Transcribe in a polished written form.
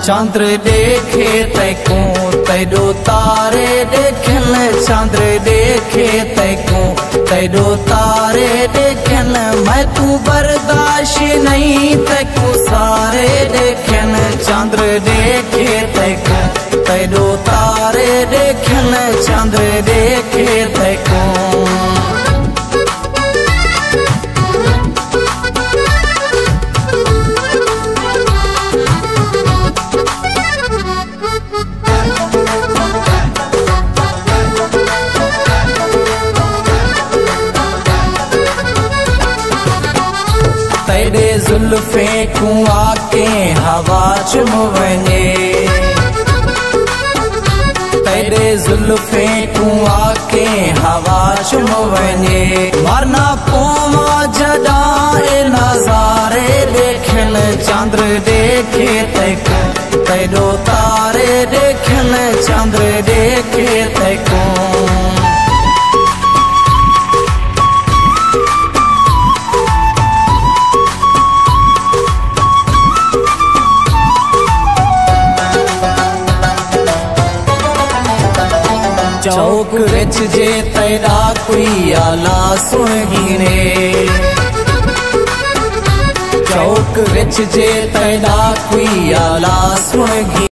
चंद्र देखे तैको तैडो तारे देखन चंद्र देखे तैको तैडो तारे देखन मैं तू बर्दाश्त नहीं तैको सारे देखन चंद्र देखे तैको तैडो तारे देखन चंद्र देखे तैको तेरे जुल्फे कुआ के हवा चुम वने तेरे जुल्फे कुआ के हवा चुम वने मरना पोवा जदा नजारे देखन चंद्र देखे तैको तैडो तारे देखन चंद्र देखे तैको चौक विच जे तेरा कोई आला सुनगीने चौक विच जे तेरा कोई आला सुनगी